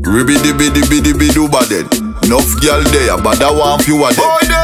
Ribidi bidi bidi bidu baded. Enough girl there, but I want few of them.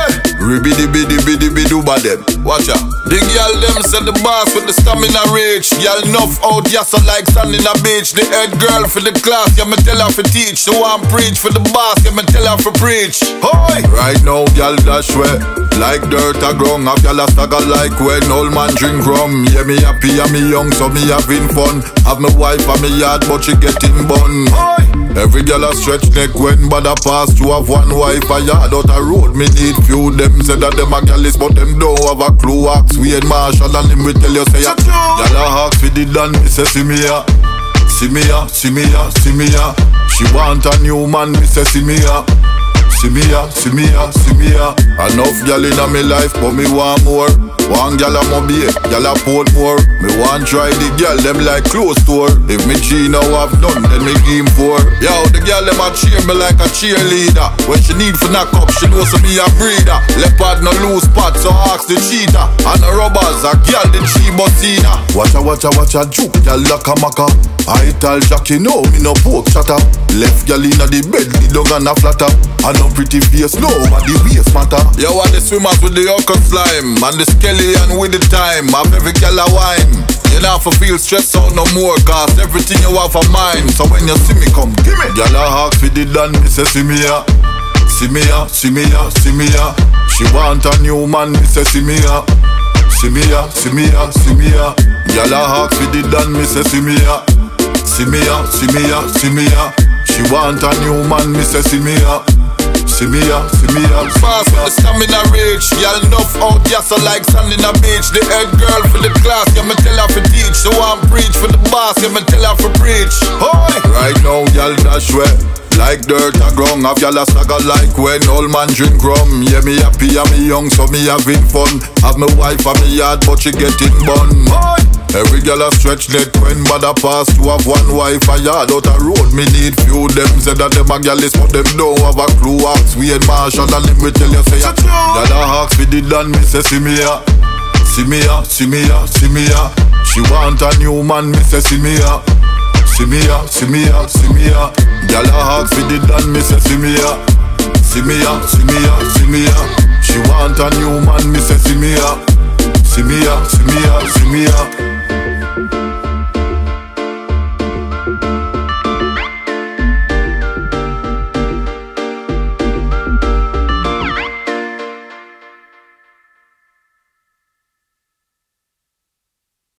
Ribidi bidi bidi bidu baded. Watch out. The girl them said the boss with the stamina rich. Girl enough out yeah so like sand in a beach. The head girl for the class, yeah me tell her for teach. So I'm preach for the boss, yeah me tell her for preach. Hoy! Right now girl dash way like dirt a ground. Have y'all a stagger like when old man drink rum. Yeah me happy and me young so me having fun. Have my wife and me yard but she getting bun. Hoy! Every girl a stretch neck when Badda pass to have one wife a yard out a road. Me need few them say that them a gyalis but them don't have a clue. Ask Wade Marshall and him we tell you say ya. Y'all a ask for the done me say see me ya. See me ya, see me ya, see me ya. She want a new man me say see me ya. See me ya, see me ya, see me ya. Enough gyal inna me life but me want more. One gyal a mobile, gyal a port more. Me want try the gyal them like close store. If me G now have done, then me give him 4. Yo, the gyal them a cheer me like a cheerleader. When she need for knock up, she knows me a breeder. Leopard no loose pot, so ask the cheetah. And the robbers a gyal the Chibosina. Watcha watcha watcha juke, gyal like a maka. I tell Jackie no, me no poke chatter. Left gyal inna the bed, the dog and a flatter. And no pretty face, no, but the waist matter. Yo, and the swimmers with the okra slime and the skelly and with the time. Have every gyal a wine. You not for feel stressed out no more, cause everything you have for mine. So when you see me come, give me. Gyal a ask for the done, me say see me ya. See me ya, see me ya, see me ya. She want a new man, me say see me ya. See me ya, see me ya, see me ya. Gyal a ask for the done, me say see me ya. See me ya, see me ya, see me ya. She want a new man, me say see me ya. See me ya, see me ya. Fast with the stamina rich. Y'all enough out yeah so like sand in a beach. The head girl for the class, yeah me tell her for teach. So I'm preach for the boss, yeah me tell her for preach. Hoy! Right now y'all dash way like dirt a ground. Have y'all a stagger like when old man drink rum. Yeah me happy and me young so me having fun. Have my wife and me yard but she getting bun. Hoy! Every girl a stretch neck when Badda pass to have one wife a yard out a road. Me need few them say that them a gyalis but them don't have a clue. Ask Wade Marshall and him we tell you say ya. Y'all a ask for the done me say see me ya. See me ya, see me ya, see me ya. She want a new man me say see me ya. See me ya, see me ya, see me ya. Y'all a ask for the done me say see me ya. See me ya, see me ya, see me ya. She want a new man me say see me ya. See me ya, see me ya, see me ya.